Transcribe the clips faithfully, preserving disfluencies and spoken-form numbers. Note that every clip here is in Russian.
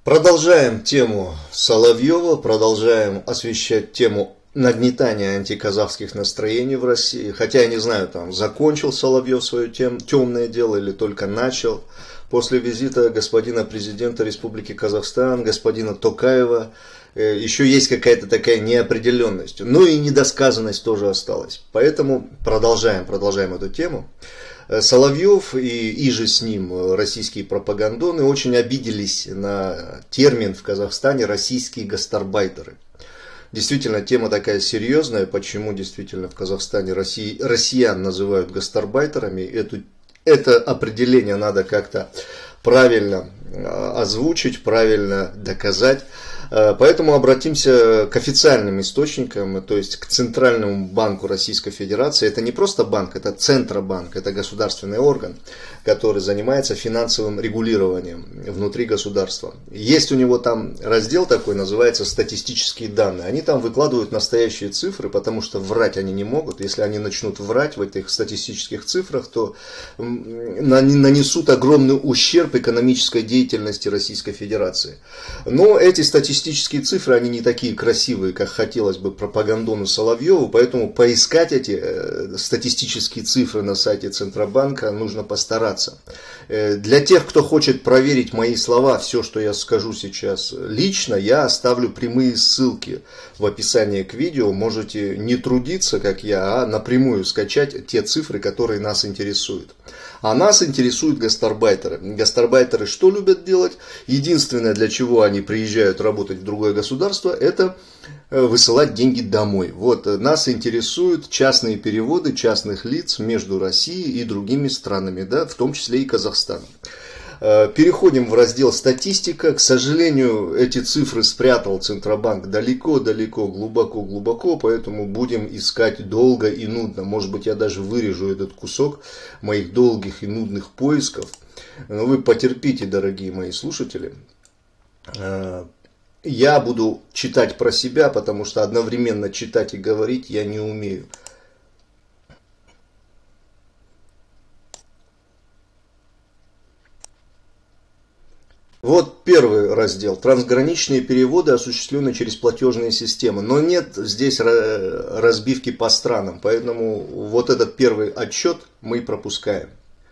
Продолжаем тему Соловьева, продолжаем освещать тему нагнетания антиказахских настроений в России. Хотя я не знаю, там закончил Соловьев свое тем, темное дело или только начал. После визита господина президента Республики Казахстан, господина Токаева, еще есть какая-то такая неопределенность. Ну и недосказанность тоже осталась. Поэтому продолжаем, продолжаем эту тему. Соловьев и, и же с ним российские пропагандоны очень обиделись на термин в Казахстане «российские гастарбайтеры». Действительно, тема такая серьезная, почему действительно в Казахстане России, россиян называют гастарбайтерами. Эту, это определение надо как-то правильно озвучить, правильно доказать. Поэтому обратимся к официальным источникам, то есть к Центральному банку Российской Федерации. Это не просто банк, это Центробанк, это государственный орган, который занимается финансовым регулированием внутри государства. Есть у него там раздел такой, называется «Статистические данные». Они там выкладывают настоящие цифры, потому что врать они не могут. Если они начнут врать в этих статистических цифрах, то нанесут огромный ущерб экономической деятельности Российской Федерации. Но эти статистические Статистические цифры, они не такие красивые, как хотелось бы пропагандону Соловьеву, поэтому поискать эти статистические цифры на сайте Центробанка нужно постараться. Для тех, кто хочет проверить мои слова, все, что я скажу сейчас лично, я оставлю прямые ссылки в описании к видео. Можете не трудиться, как я, а напрямую скачать те цифры, которые нас интересуют. А нас интересуют гастарбайтеры. Гастарбайтеры что любят делать? Единственное, для чего они приезжают работать в другое государство, это высылать деньги домой. Вот нас интересуют частные переводы частных лиц между Россией и другими странами, да, в том числе и Казахстаном. Переходим в раздел «Статистика». К сожалению, эти цифры спрятал Центробанк далеко-далеко, глубоко-глубоко, поэтому будем искать долго и нудно. Может быть, я даже вырежу этот кусок моих долгих и нудных поисков. Но вы потерпите, дорогие мои слушатели. Я буду читать про себя, потому что одновременно читать и говорить я не умею. Вот первый раздел. Трансграничные переводы, осуществленные через платежные системы. Но нет здесь разбивки по странам. Поэтому вот этот первый отчет мы пропускаем.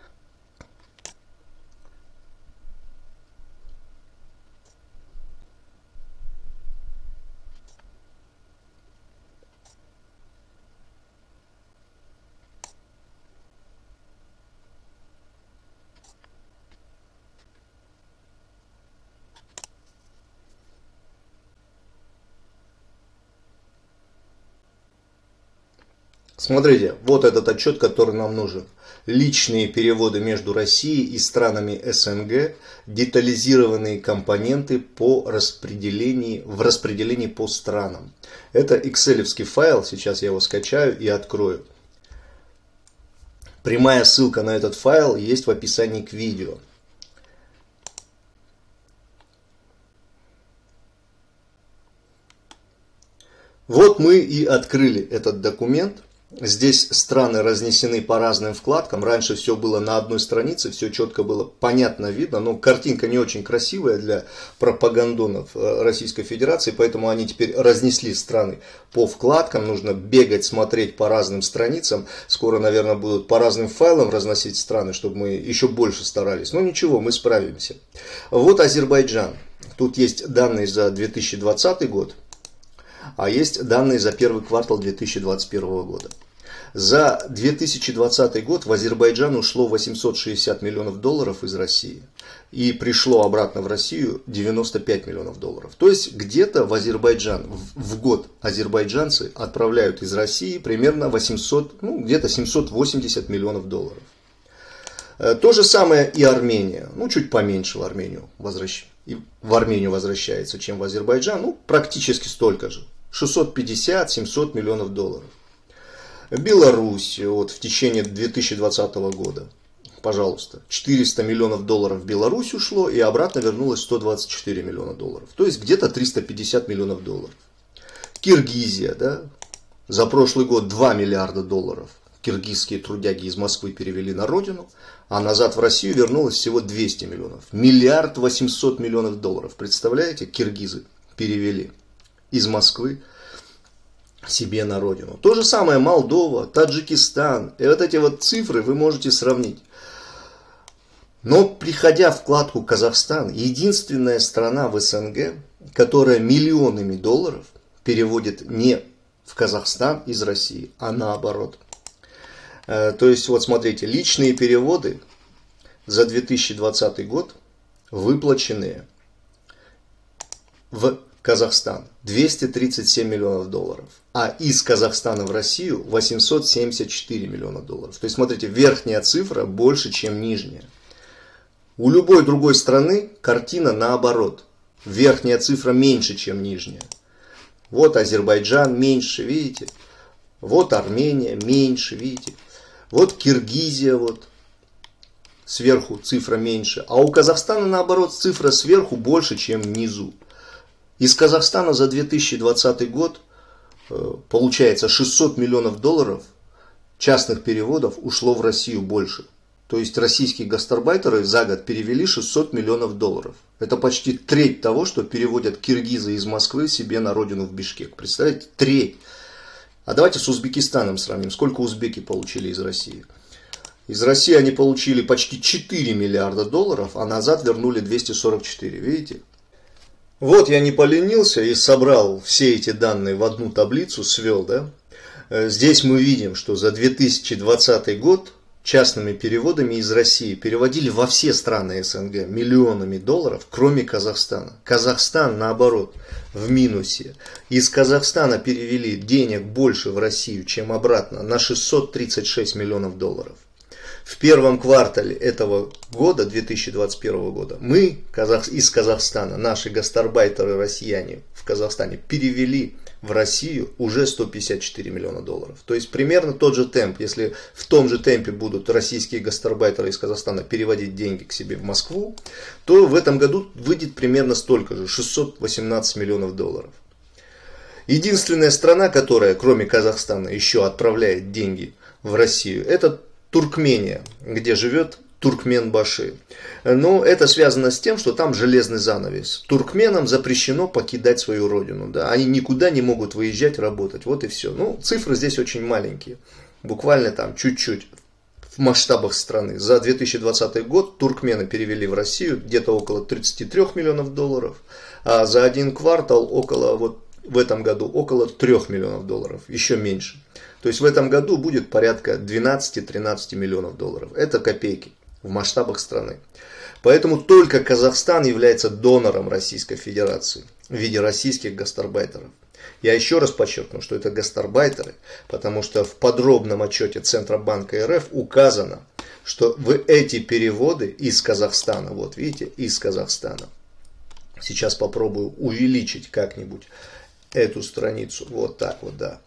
Смотрите, вот этот отчет, который нам нужен. Личные переводы между Россией и странами СНГ, детализированные компоненты по распределению, в распределении по странам. Это экселевский файл, сейчас я его скачаю и открою. Прямая ссылка на этот файл есть в описании к видео. Вот мы и открыли этот документ. Здесь страны разнесены по разным вкладкам. Раньше все было на одной странице, все четко было понятно видно, но картинка не очень красивая для пропагандонов Российской Федерации, поэтому они теперь разнесли страны по вкладкам. Нужно бегать, смотреть по разным страницам. Скоро, наверное, будут по разным файлам разносить страны, чтобы мы еще больше старались. Но ничего, мы справимся. Вот Азербайджан. Тут есть данные за две тысячи двадцатый год. А есть данные за первый квартал две тысячи двадцать первого года. За две тысячи двадцатый год в Азербайджан ушло восемьсот шестьдесят миллионов долларов из России. И пришло обратно в Россию девяносто пять миллионов долларов. То есть где-то в Азербайджан в год азербайджанцы отправляют из России примерно восемьсот, ну где-то семьсот восемьдесят миллионов долларов. То же самое и Армения. Ну чуть поменьше в Армению возвращается. И в Армению возвращается, чем в Азербайджан, ну, практически столько же. шестьсот пятьдесят — семьсот миллионов долларов. Беларусь вот, в течение две тысячи двадцатого года, пожалуйста, четыреста миллионов долларов в Беларусь ушло, и обратно вернулось сто двадцать четыре миллиона долларов. То есть где-то триста пятьдесят миллионов долларов. Киргизия, да, за прошлый год два миллиарда долларов. киргизские трудяги из Москвы перевели на родину, а назад в Россию вернулось всего двести миллионов. Миллиард восемьсот миллионов долларов. Представляете, киргизы перевели из Москвы себе на родину. То же самое Молдова, Таджикистан. И вот эти вот цифры вы можете сравнить. Но приходя в вкладку Казахстан, единственная страна в СНГ, которая миллионами долларов переводит не в Казахстан из России, а наоборот. То есть, вот смотрите, личные переводы за две тысячи двадцатый год выплаченные в Казахстан двести тридцать семь миллионов долларов, а из Казахстана в Россию восемьсот семьдесят четыре миллиона долларов. То есть, смотрите, верхняя цифра больше, чем нижняя. У любой другой страны картина наоборот. Верхняя цифра меньше, чем нижняя. Вот Азербайджан меньше, видите? Вот Армения меньше, видите? Вот Киргизия, вот сверху цифра меньше. А у Казахстана наоборот цифра сверху больше, чем внизу. Из Казахстана за две тысячи двадцатый год получается шестьсот миллионов долларов частных переводов ушло в Россию больше. То есть российские гастарбайтеры за год перевели шестьсот миллионов долларов. Это почти треть того, что переводят киргизы из Москвы себе на родину в Бишкек. Представляете, треть. А давайте с Узбекистаном сравним. Сколько узбеки получили из России? Из России они получили почти четыре миллиарда долларов, а назад вернули двести сорок четыре. Видите? Вот я не поленился и собрал все эти данные в одну таблицу, свел. Да? Здесь мы видим, что за две тысячи двадцатый год частными переводами из России переводили во все страны СНГ миллионами долларов, кроме Казахстана. Казахстан, наоборот, в минусе. Из Казахстана перевели денег больше в Россию, чем обратно, на шестьсот тридцать шесть миллионов долларов. В первом квартале этого года, две тысячи двадцать первого года, мы из Казахстана, наши гастарбайтеры россияне в Казахстане, перевели в Россию уже сто пятьдесят четыре миллиона долларов. То есть примерно тот же темп. Если в том же темпе будут российские гастарбайтеры из Казахстана переводить деньги к себе в Москву, то в этом году выйдет примерно столько же, шестьсот восемнадцать миллионов долларов. Единственная страна, которая кроме Казахстана еще отправляет деньги в Россию, это Туркмения, где живет Туркменбаши. Но это связано с тем, что там железный занавес. Туркменам запрещено покидать свою родину. Да? Они никуда не могут выезжать, работать. Вот и все. Ну, цифры здесь очень маленькие. Буквально там чуть-чуть в масштабах страны. За две тысячи двадцатый год туркмены перевели в Россию где-то около тридцати трёх миллионов долларов. А за один квартал около, вот в этом году около трёх миллионов долларов. Еще меньше. То есть в этом году будет порядка двенадцати-тринадцати миллионов долларов. Это копейки в масштабах страны. Поэтому только Казахстан является донором Российской Федерации в виде российских гастарбайтеров. Я еще раз подчеркну, что это гастарбайтеры, потому что в подробном отчете Центробанка РФ указано, что в эти переводы из Казахстана, вот видите, из Казахстана, сейчас попробую увеличить как-нибудь эту страницу, вот так вот, да.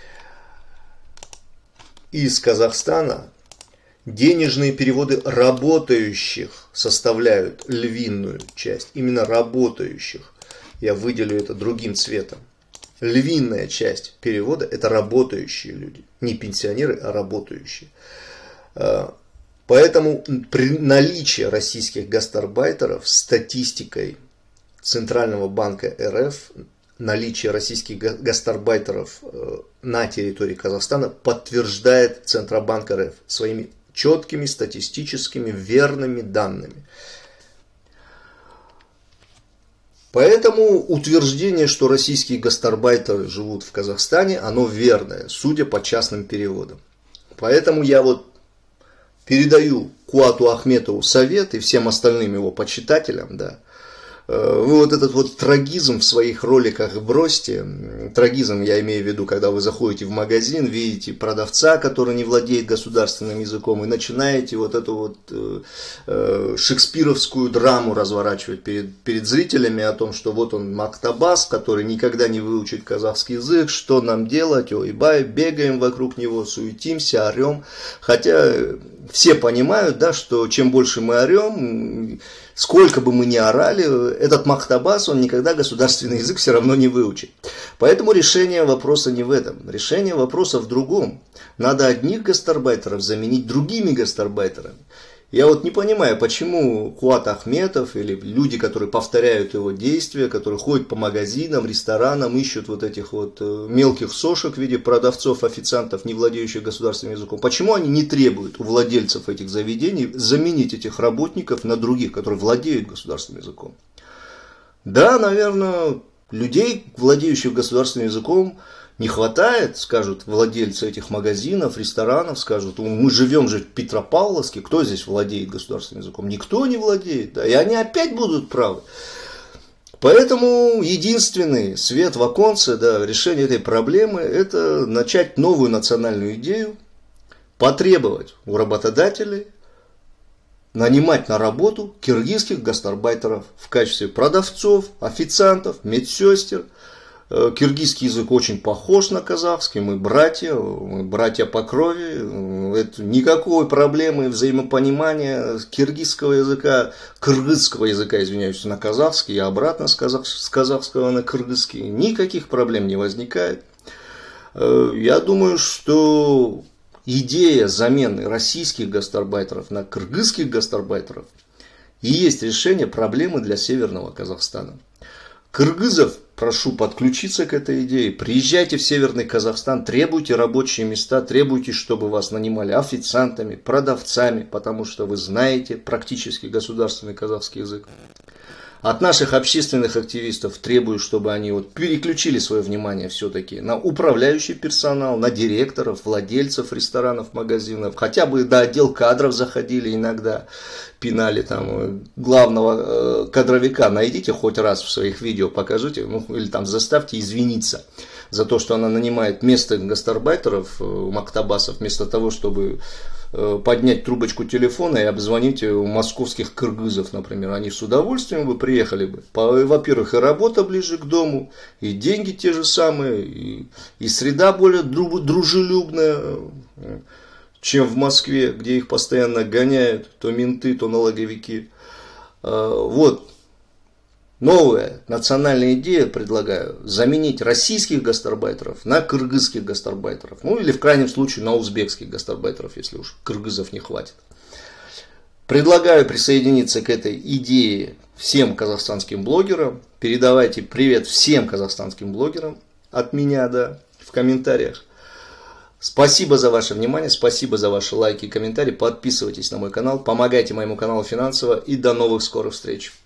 Из Казахстана денежные переводы работающих составляют львиную часть. Именно работающих. Я выделю это другим цветом. Львиная часть перевода – это работающие люди. Не пенсионеры, а работающие. Поэтому при наличии российских гастарбайтеров статистикой Центрального банка РФ, наличие российских гастарбайтеров на территории Казахстана подтверждает Центробанк РФ своими четкими статистическими верными данными. Поэтому утверждение, что российские гастарбайтеры живут в Казахстане, оно верное, судя по частным переводам. Поэтому я вот передаю Куату Ахметову совет и всем остальным его почитателям, да, вы вот этот вот трагизм в своих роликах бросьте. Трагизм я имею в виду, когда вы заходите в магазин, видите продавца, который не владеет государственным языком, и начинаете вот эту вот э, шекспировскую драму разворачивать перед, перед зрителями о том, что вот он Мактабас, который никогда не выучит казахский язык, что нам делать, ой-бай, бегаем вокруг него, суетимся, орем. Хотя все понимают, да, что чем больше мы орем, сколько бы мы ни орали, этот махтабас, он никогда государственный язык все равно не выучит. Поэтому решение вопроса не в этом. Решение вопроса в другом. Надо одних гастарбайтеров заменить другими гастарбайтерами. Я вот не понимаю, почему Куат Ахметов или люди, которые повторяют его действия, которые ходят по магазинам, ресторанам, ищут вот этих вот мелких сошек в виде продавцов, официантов, не владеющих государственным языком, почему они не требуют у владельцев этих заведений заменить этих работников на других, которые владеют государственным языком? Да, наверное, людей, владеющих государственным языком, не хватает, скажут владельцы этих магазинов, ресторанов, скажут, мы живем же в Петропавловске, кто здесь владеет государственным языком? Никто не владеет, да, и они опять будут правы. Поэтому единственный свет в оконце, да, решение этой проблемы, это начать новую национальную идею, потребовать у работодателей нанимать на работу киргизских гастарбайтеров в качестве продавцов, официантов, медсестер. Киргизский язык очень похож на казахский, мы братья, мы братья по крови, это никакой проблемы взаимопонимания киргизского языка, кыргызского языка, извиняюсь, на казахский, и обратно с, казах, с казахского на кыргызский, никаких проблем не возникает. Я думаю, что идея замены российских гастарбайтеров на кыргызских гастарбайтеров и есть решение проблемы для Северного Казахстана. Кыргызов прошу подключиться к этой идее. Приезжайте в Северный Казахстан, требуйте рабочие места, требуйте, чтобы вас нанимали официантами, продавцами, потому что вы знаете практически государственный казахский язык. От наших общественных активистов требую, чтобы они вот переключили свое внимание все-таки на управляющий персонал, на директоров, владельцев ресторанов, магазинов, хотя бы до отдел кадров заходили иногда, пинали там главного кадровика, найдите хоть раз в своих видео, покажите, ну или там заставьте извиниться за то, что она нанимает местных гастарбайтеров, мактабасов, вместо того, чтобы поднять трубочку телефона и обзвонить московских кыргызов, например. Они с удовольствием бы приехали бы. Во-первых, и работа ближе к дому, и деньги те же самые, и, и среда более дружелюбная, чем в Москве, где их постоянно гоняют, то менты, то налоговики. Вот. Новая национальная идея предлагаю заменить российских гастарбайтеров на кыргызских гастарбайтеров. Ну или в крайнем случае на узбекских гастарбайтеров, если уж кыргызов не хватит. Предлагаю присоединиться к этой идее всем казахстанским блогерам. Передавайте привет всем казахстанским блогерам от меня, да, в комментариях. Спасибо за ваше внимание, спасибо за ваши лайки и комментарии. Подписывайтесь на мой канал, помогайте моему каналу финансово и до новых скорых встреч.